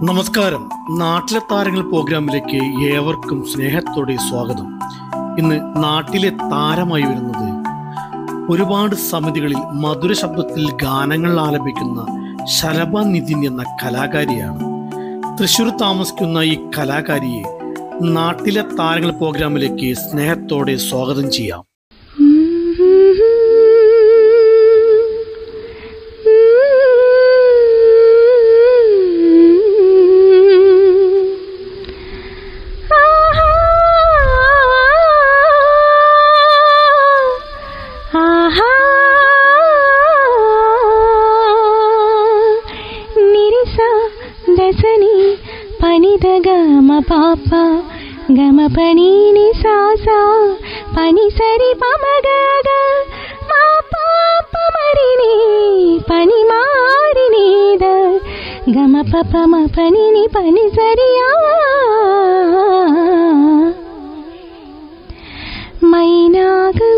നമസ്കാരം. നാട്ടിലെ താരങ്ങൾ പ്രോഗ്രാമിലേക്ക് ഏവർക്കും സ്നേഹത്തോടെ സ്വാഗതം. ഇന്ന് നാട്ടിലെ താരമായി വരുന്നത് ഒരുപാട് സമിതികളിൽ മധുര ശബ്ദത്തിൽ ഗാനങ്ങൾ ആലപിക്കുന്ന ശലഭ നിതിൻ എന്ന കലാകാരിയാണ്. തൃശ്ശൂർ താമസിക്കുന്ന ഈ കലാകാരിയെ നാട്ടിലെ താരങ്ങൾ പ്രോഗ്രാമിലേക്ക് സ്നേഹത്തോടെ സ്വാഗതം ചെയ്യാം. పాప గమ పని ని సాసా పని సరి పమగగ మా పాప మరిని పని మారినీద గమ పప మ పని ని పని సరియా మైనాగం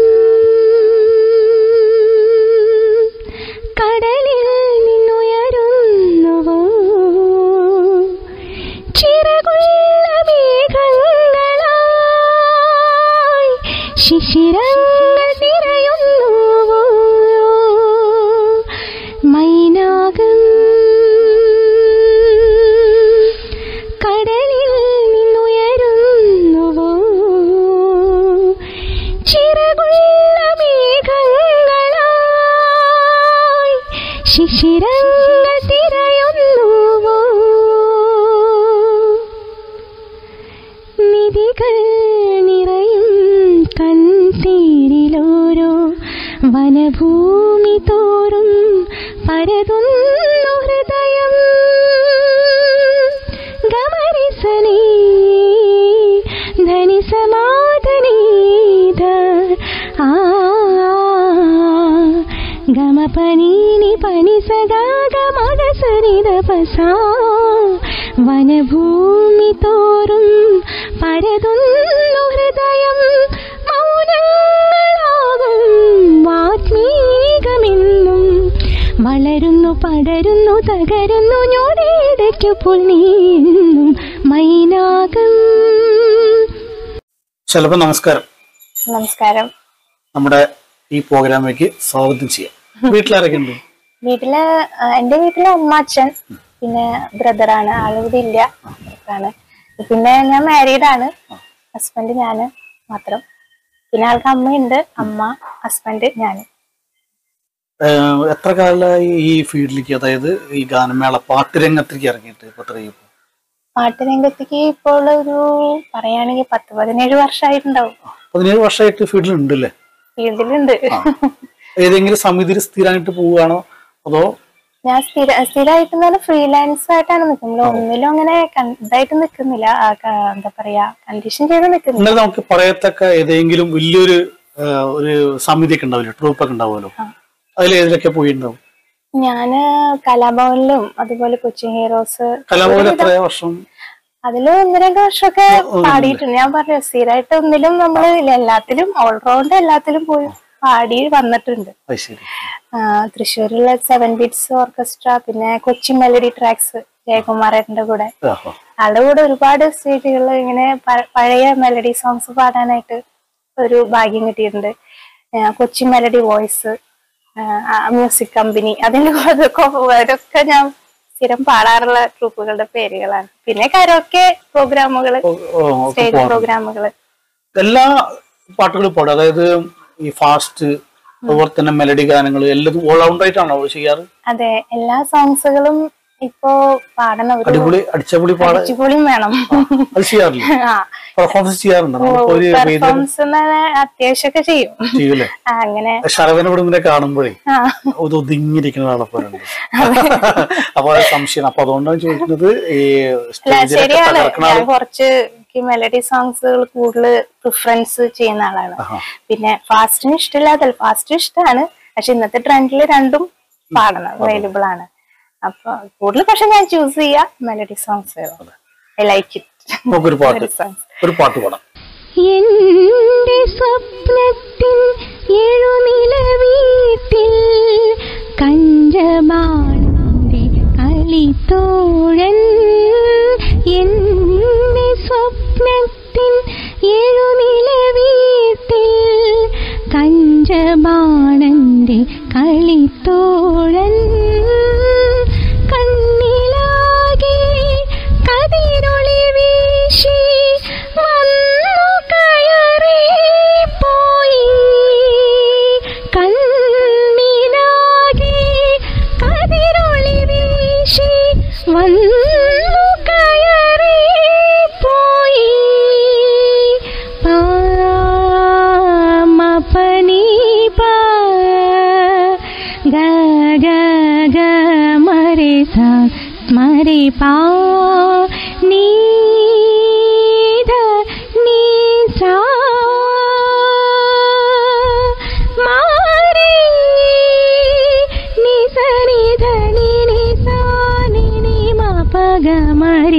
കടലിൽ നിന്നുയരുന്നുവോ ചിറകുള്ള മേഘങ്ങളായി ശിശിരങ്ങൾ തിരയുന്നുവോ മൈനാകം കടലിൽ നിന്നുയരുന്നുവോ ചിറകുള്ള മേഘങ്ങളായി ശിശിരങ്ങൾ തിരയുന്നുവോ നിധികൾ നിറയും കൺതീരിലോരോ വനഭൂമി തോറും പരതുന്നു ഹൃദയം ഗമരിസനീ ധനി സമാധനീധ ആ ഗമ പനീനി പനി സഗാഗ മഗസരിത പസാ വനഭൂമി തോറും പരതുന്നു ഹൃദയം മൗനങ്ങളാകും ആത്മീകമെന്നും വളരുന്നു പടരുന്നു തകരുന്നു ഞൊടിയിടയ്ക്കുപ്പോൾ നീന്നും മൈനാകം. ശലഭ, നമസ്കാരം. നമസ്കാരം. നമ്മുടെ ഈ പ്രോഗ്രാമിലേക്ക് സ്വാഗതം ചെയ്യാം. വീട്ടിലാരൊക്കെ ഉണ്ട്? എന്റെ വീട്ടിലെ അമ്മ, അച്ഛൻ, പിന്നെ ബ്രദറാണ്. ആളിവിടെ ഇല്ല, ആണ്. പിന്നെ ഞാൻ മാരീഡാണ്. ഹസ്ബൻഡ് ഞാന് മാത്രം. പിന്നെ ആൾക്ക് അമ്മയുണ്ട്. അമ്മ, ഹസ്ബൻഡ്, ഞാന്. എത്ര കാലമായി ഈ ഫീൽഡിലേക്ക്, അതായത് ഈ ഗാനമേള പാട്ടുരംഗത്തേക്ക് ഇറങ്ങിയിട്ട്? പാട്ടുരംഗത്തേക്ക് ഇപ്പോൾ ഒരു പറയുകയാണെങ്കിൽ 10-17 വർഷമായിട്ടുണ്ടാവും. 17 വർഷമായിട്ട് ഫീൽഡിലുണ്ടല്ലേ? ഫീൽഡിലുണ്ട്. ഏതെങ്കിലും സമിതിയിൽ സ്ഥിരമായിട്ട് പോവുകയാണോ അതോ? ഞാൻ സ്ഥിരമായിട്ട് ഫ്രീലാൻസ് ആയിട്ടാണ് നിൽക്കുന്നത്. ഒന്നിലും അങ്ങനെ ഇതായിട്ട് നിൽക്കുന്നില്ല. എന്താ പറയാ, കണ്ടീഷൻ ചെയ്ത് നിൽക്കുന്നില്ല. നമുക്ക് പറയത്തക്ക ഏതെങ്കിലും വലിയൊരു ഒരു സമിതിയൊക്കെ ഉണ്ടാവില്ലോ, ട്രൂപ്പൊക്കെ ഉണ്ടാവുമല്ലോ, അതിൽ ഏതിലൊക്കെ പോയിട്ടുണ്ടാവും? ഞാന് കലാഭവനിലും അതുപോലെ കൊച്ചിൻ ഹീറോസ്. കലാഭവൻ എത്ര വർഷം? അതില് 1-2 വർഷമൊക്കെ പാടിയിട്ടുണ്ട്. ഞാൻ പറഞ്ഞു, സ്ഥിരമായിട്ട് ഒന്നിലും നമ്മള് എല്ലാത്തിലും ഓൾറൗണ്ട് എല്ലാത്തിലും പോയി പാടി വന്നിട്ടുണ്ട്. തൃശ്ശൂരിലെ 7 ബീറ്റ്സ് ഓർക്കസ്ട്ര, പിന്നെ കൊച്ചി മെലഡി ട്രാക്സ് ജയകുമാരേട്ടന്റെ കൂടെ. ആളുടെ കൂടെ ഒരുപാട് സ്റ്റേജുകളിൽ ഇങ്ങനെ പഴയ മെലഡി സോങ്സ് പാടാനായിട്ട് ഒരു ഭാഗ്യം കിട്ടിയിട്ടുണ്ട്. Kochi melody voice, music company, അതിന്റെ അതൊക്കെ ഞാൻ സ്ഥിരം പാടാറുള്ള ട്രൂപ്പുകളുടെ പേരുകളാണ്. പിന്നെ കരോക്കെ പ്രോഗ്രാമുകള്, സ്റ്റേജ് പ്രോഗ്രാമുകള്, എല്ലാ പാട്ടുകളും പാടും. അതായത് ഈ ഫാസ്റ്റ്, അതുപോലെ തന്നെ മെലഡി ഗാനങ്ങൾ എല്ലാം ഓൾറൗണ്ട് ആയിട്ടാണോ ചെയ്യാറ്? അതെ, എല്ലാ സോങ്സുകളും ഇപ്പോ പാടണം. അടിച്ചുപൊളിയും വേണം. പെർഫോമൻസ് ചെയ്യാറുണ്ട്? അത്യാവശ്യമൊക്കെ ചെയ്യും. അങ്ങനെ ശരവനോട് ഇങ്ങനെ കാണുമ്പോഴേ ഒതുങ്ങിയിരിക്കുന്ന ആളെപ്പോലുണ്ട്. അപ്പൊ സംശയം. അപ്പൊ അതുകൊണ്ടാണ് ചോദിക്കുന്നത്. ശരിയാണ്, ഞാൻ കുറച്ച് മെലഡി സോങ്സുകൾ കൂടുതൽ പ്രിഫറൻസ് ചെയ്യുന്ന ആളാണ്. പിന്നെ ഫാസ്റ്റിന് ഇഷ്ടമില്ലാത്തല്ല, ഫാസ്റ്റ് ഇഷ്ടമാണ്. പക്ഷെ ഇന്നത്തെ ട്രെൻഡില് രണ്ടും പാടണം, അവൈലബിൾ ആണ്. അപ്പൊ കൂടുതൽ പക്ഷെ ഞാൻ ചൂസ് ചെയ്യാ melody songs. I like it. ഒരു പാട്ട് പാടാം. എന്റെ സ്വപ്നത്തിൻ എഴുനില വീട്ടിൽ കഞ്ചമാടി കളിത്തോഴൻ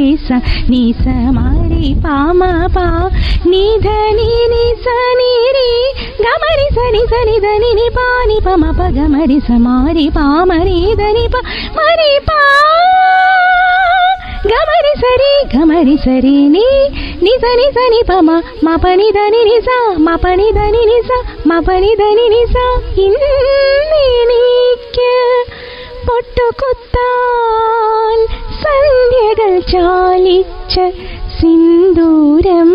रे सा नी सा मारी पा मा पा नी ध नी नी सा नी रे ग म रि सा नी ध नी नी पा म प ग म रि सा मारी पा म रि ध नी पा म रि पा ग म रि सा रे ग म रि सा रे नी नी सा नी प म प नी ध नी सा म प नी ध नी सा म प नी ध नी सा ഇന്നെനിക്ക് പൊട്ടുകുത്താൻ സന്ധ്യകൾ ചാലിച്ച സിന്ദൂരം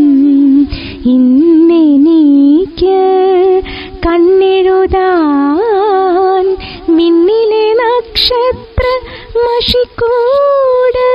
ഇന്നെനിക്ക് കണ്ണെഴുതാൻ മിന്നിലെ നക്ഷത്ര മഷിക്കൂട്.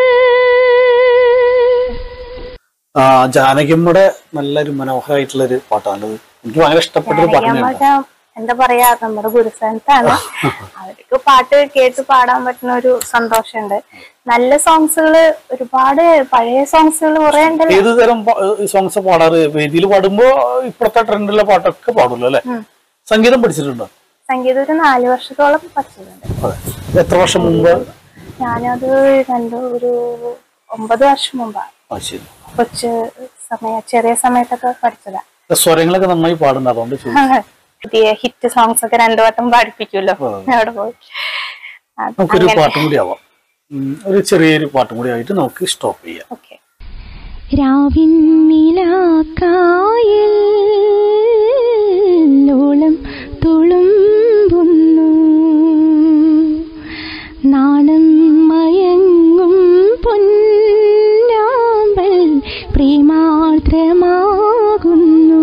ജാനകിയമ്മയുടെ നല്ലൊരു മനോഹരമായിട്ടുള്ളൊരു പാട്ടാണ്. എനിക്ക് ഭയങ്കര ഇഷ്ടപ്പെട്ടൊരു പാട്ടാണ്. എന്താ പറയാ, നമ്മുടെ ഗുരുസ്ഥാനത്താണ്. അവർക്ക് പാട്ട് കേട്ട് പാടാൻ പറ്റുന്ന ഒരു സന്തോഷമുണ്ട്. നല്ല സോങ്സുകള് ഒരുപാട്, പഴയ സോങ്സുകൾ കുറെ ഉണ്ടല്ലോ. ഏത് തരം സോങ്സ് പാടാറ്? വേദിയിൽ പാടുമ്പോ ഇപ്പോഴത്തെ ട്രെൻഡിലുള്ള പാട്ടൊക്കെ പാടുമല്ലോ അല്ലെ? സംഗീതം പഠിച്ചിട്ടുണ്ടോ? സംഗീതം ഒരു 4 വർഷത്തോളം പഠിച്ചിട്ടുണ്ട്. എത്ര വർഷം മുമ്പ്? ഞാനത് ഒരു 9 വർഷം മുമ്പാണ്. കൊച്ചു ചെറിയ സമയത്തൊക്കെ പഠിച്ചതാ. സ്വരങ്ങളൊക്കെ നന്നായി പാടുന്നത് അതുകൊണ്ട് പുതിയ ഹിറ്റ് സോങ്സ് ഒക്കെ 2 വട്ടം പഠിപ്പിക്കുമല്ലോ അവിടെ പോയി. നമുക്കൊരു പാട്ടും കൂടി ആവാം, ഒരു ചെറിയൊരു പാട്ടും കൂടി ആയിട്ട് നമുക്ക് സ്റ്റോപ്പ് ചെയ്യാം. ഓക്കെ. രാവിന്നിലാക്കായലോളം തുളുമ്പുന്നു, നാണം മയങ്ങും പൊന്നാമ്പൽ പ്രേമാർദ്രമാകുന്നു.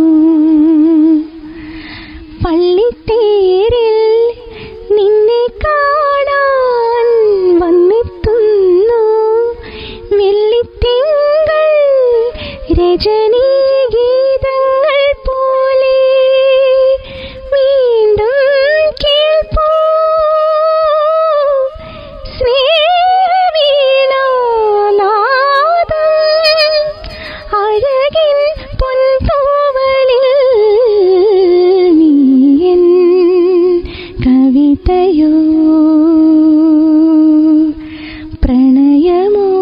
പള്ളിത്തേരിൽ നിന്നെ കാണാൻ വന്നെത്തുന്നു വെള്ളിത്തിങ്കൾ രജനീ ഗീതങ്ങൾ പോലെ. വീണ്ടും കേൾപ്പൂ സ്നേഹവീണാനാദം അഴകിൻ പൊൻതൂവലിൽ. നീയൻ കവിതയോ പ്രണയമോ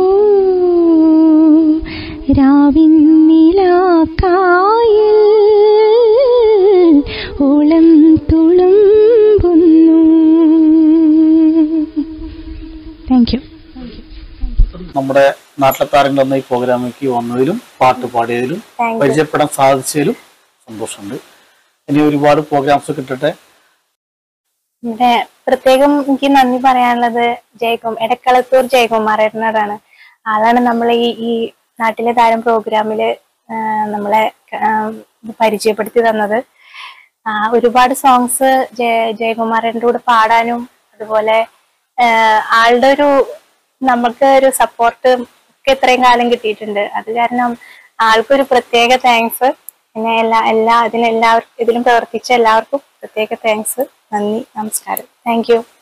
രാവിന്നിലാക്കായിൽ ഓളം തുളുമ്പുന്നു. Thank you. നമ്മുടെ നാട്ടിലെ താരങ്ങൾ ഈ പ്രോഗ്രാമിലേക്ക് വന്നതിലും പാട്ട് പാടിയതിലും പരിചയപ്പെടാൻ സാധിച്ചതിലും സന്തോഷമുണ്ട്. ഇനി ഒരുപാട് പ്രോഗ്രാംസ് കിട്ടട്ടെ. ഇവിടെ പ്രത്യേകം എനിക്ക് നന്ദി പറയാനുള്ളത് എടക്കളത്തൂർ ജയകുമാരേട്ടനോടാണ്. ആളാണ് നമ്മളെ ഈ നാട്ടിലെ താരം പ്രോഗ്രാമില് നമ്മളെ പരിചയപ്പെടുത്തി തന്നത്. ഒരുപാട് സോങ്സ് ജയകുമാരേട്ടൻ്റെ കൂടെ പാടാനും അതുപോലെ ആളുടെ നമുക്ക് ഒരു സപ്പോർട്ട് ഒക്കെ ഇത്രയും കാലം കിട്ടിയിട്ടുണ്ട്. അത് കാരണം ആൾക്കൊരു പ്രത്യേക താങ്ക്സ്. പിന്നെ ഇതിലും പ്രവർത്തിച്ച എല്ലാവർക്കും പ്രത്യേക താങ്ക്സ്. നന്ദി, നമസ്കാരം. Thank U.